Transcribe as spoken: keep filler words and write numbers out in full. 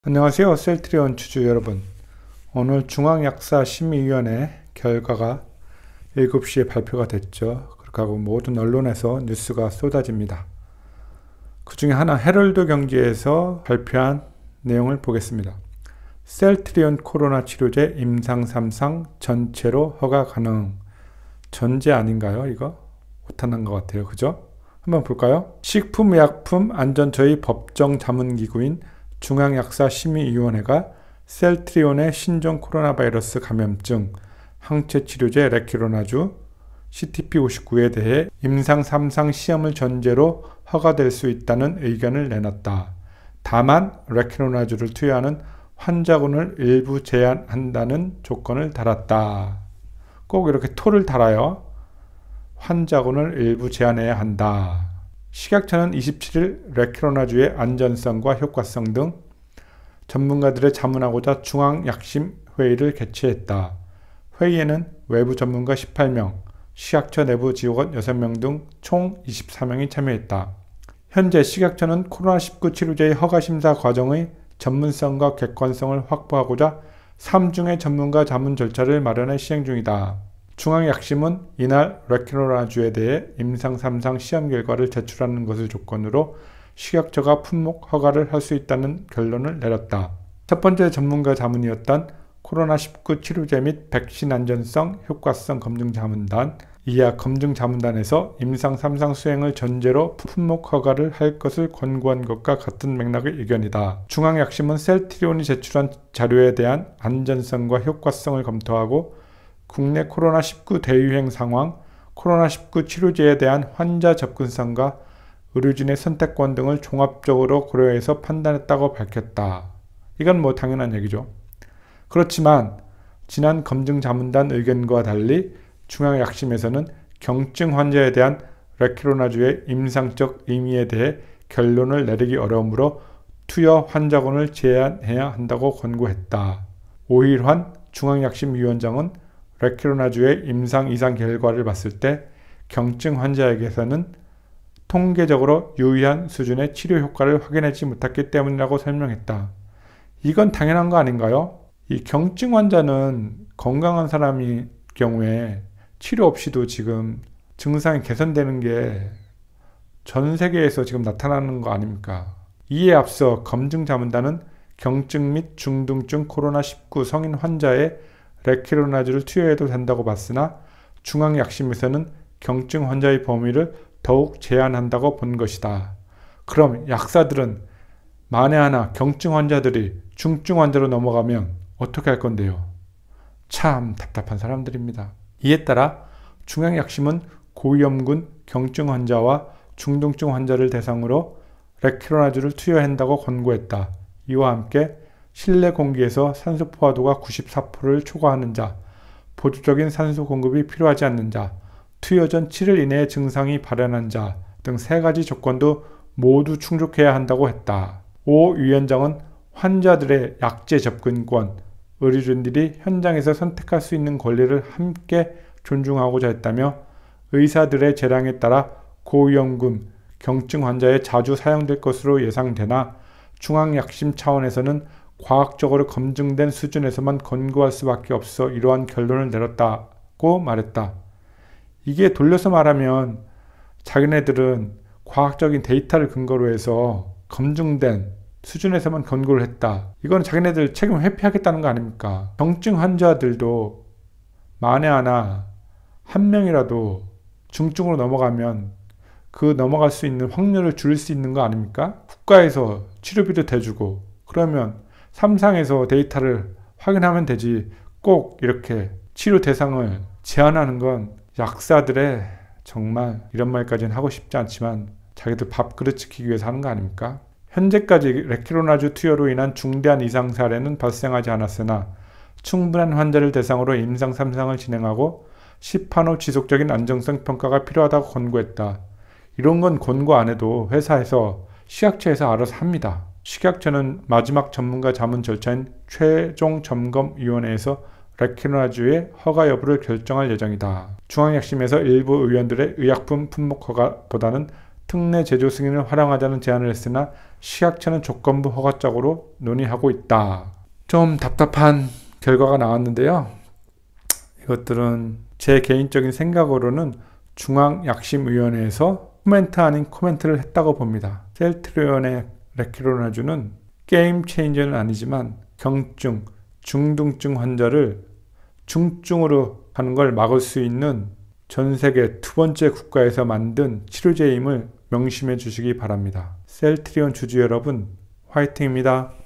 안녕하세요. 셀트리온 주주 여러분. 오늘 중앙약사심의위원회 결과가 일곱 시에 발표가 됐죠. 그렇게 하고 모든 언론에서 뉴스가 쏟아집니다. 그 중에 하나 헤럴드 경제에서 발표한 내용을 보겠습니다. 셀트리온 코로나 치료제 임상 삼 상 전체로 허가 가능. 전제 아닌가요? 이거? 오타난 것 같아요. 그죠? 한번 볼까요? 식품의약품안전처의 법정 자문기구인 중앙약사심의위원회가 셀트리온의 신종 코로나 바이러스 감염증 항체치료제 레키로나주 씨티피 오십구에 대해 임상 삼 상 시험을 전제로 허가될 수 있다는 의견을 내놨다. 다만 레키로나주를 투여하는 환자군을 일부 제한한다는 조건을 달았다. 꼭 이렇게 토를 달아요. 환자군을 일부 제한해야 한다. 식약처는 이십칠 일 레키로나주의 안전성과 효과성 등 전문가들을 자문하고자 중앙약심회의를 개최했다. 회의에는 외부 전문가 십팔 명, 식약처 내부 직원 여섯 명 등 총 이십사 명이 참여했다. 현재 식약처는 코로나 십구 치료제의 허가심사 과정의 전문성과 객관성을 확보하고자 삼 중의 전문가 자문 절차를 마련해 시행 중이다. 중앙약심은 이날 레키로나주에 대해 임상 삼 상 시험 결과를 제출하는 것을 조건으로 식약처가 품목 허가를 할 수 있다는 결론을 내렸다. 첫 번째 전문가 자문이었던 코로나 십구 치료제 및 백신 안전성, 효과성 검증 자문단, 이하 검증 자문단에서 임상 삼 상 수행을 전제로 품목 허가를 할 것을 권고한 것과 같은 맥락의 의견이다. 중앙약심은 셀트리온이 제출한 자료에 대한 안전성과 효과성을 검토하고 국내 코로나 십구 대유행 상황, 코로나 십구 치료제에 대한 환자 접근성과 의료진의 선택권 등을 종합적으로 고려해서 판단했다고 밝혔다. 이건 뭐 당연한 얘기죠. 그렇지만 지난 검증 자문단 의견과 달리 중앙약심에서는 경증 환자에 대한 레키로나주의 임상적 의미에 대해 결론을 내리기 어려우므로 투여 환자군을 제한해야 한다고 권고했다. 오일환 중앙약심위원장은 레키로나주의 임상 이상 결과를 봤을 때 경증 환자에게서는 통계적으로 유의한 수준의 치료 효과를 확인하지 못했기 때문이라고 설명했다. 이건 당연한 거 아닌가요? 이 경증 환자는 건강한 사람의 경우에 치료 없이도 지금 증상이 개선되는 게 전 세계에서 지금 나타나는 거 아닙니까? 이에 앞서 검증 자문단은 경증 및 중등증 코로나 십구 성인 환자의 레키로나주를 투여해도 된다고 봤으나 중앙약심에서는 경증 환자의 범위를 더욱 제한한다고 본 것이다. 그럼 약사들은 만에 하나 경증 환자들이 중증 환자로 넘어가면 어떻게 할 건데요? 참 답답한 사람들입니다. 이에 따라 중앙약심은 고위험군 경증 환자와 중등증 환자를 대상으로 레키로나주를 투여한다고 권고했다. 이와 함께 실내 공기에서 산소 포화도가 구십사 퍼센트를 초과하는 자, 보조적인 산소 공급이 필요하지 않는 자, 투여 전 칠 일 이내에 증상이 발현한 자 등 세 가지 조건도 모두 충족해야 한다고 했다. 오 위원장은 환자들의 약제 접근권, 의료진들이 현장에서 선택할 수 있는 권리를 함께 존중하고자 했다며 의사들의 재량에 따라 고위험군 경증 환자에 자주 사용될 것으로 예상되나 중앙약심 차원에서는 과학적으로 검증된 수준에서만 권고할 수밖에 없어 이러한 결론을 내렸다고 말했다. 이게 돌려서 말하면 자기네들은 과학적인 데이터를 근거로 해서 검증된 수준에서만 권고를 했다. 이건 자기네들 책임 회피하겠다는 거 아닙니까? 경증 환자들도 만에 하나 한 명이라도 중증으로 넘어가면 그 넘어갈 수 있는 확률을 줄일 수 있는 거 아닙니까? 국가에서 치료비도 대주고 그러면 삼 상에서 데이터를 확인하면 되지 꼭 이렇게 치료 대상을 제한하는 건 약사들의 정말 이런 말까지는 하고 싶지 않지만 자기들 밥그릇 지키기 위해서 하는 거 아닙니까? 현재까지 레키로나주 투여로 인한 중대한 이상 사례는 발생하지 않았으나 충분한 환자를 대상으로 임상 삼 상을 진행하고 시판 후 지속적인 안정성 평가가 필요하다고 권고했다. 이런 건 권고 안 해도 회사에서 식약처에서 알아서 합니다. 식약처는 마지막 전문가 자문 절차인 최종 점검위원회에서 레키로나주의 허가 여부를 결정할 예정이다. 중앙약심에서 일부 의원들의 의약품 품목 허가보다는 특례 제조 승인을 활용하자는 제안을 했으나 식약처는 조건부 허가적으로 논의하고 있다. 좀 답답한 결과가 나왔는데요. 이것들은 제 개인적인 생각으로는 중앙약심위원회에서 코멘트 아닌 코멘트를 했다고 봅니다. 셀트리온의 레키로나주는 게임 체인저는 아니지만 경증, 중등증 환자를 중증으로 하는 걸 막을 수 있는 전 세계 두 번째 국가에서 만든 치료제임을 명심해 주시기 바랍니다. 셀트리온 주주 여러분, 화이팅입니다.